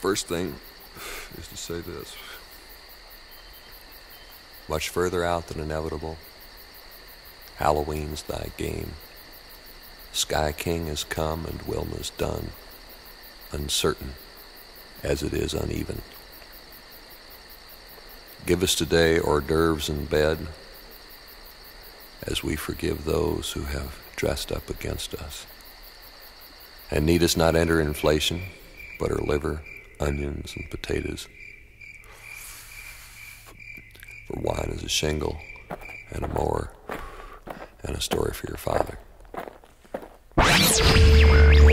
First thing is to say this. Much further out than inevitable, Halloween's thy game. Sky King has come and Wilma's done, uncertain as it is uneven. Give us today hors d'oeuvres in bed, as we forgive those who have dressed up against us. And need us not enter inflation, but our liver, onions, and potatoes. For wine is a shingle, and a mower, and a story for your father.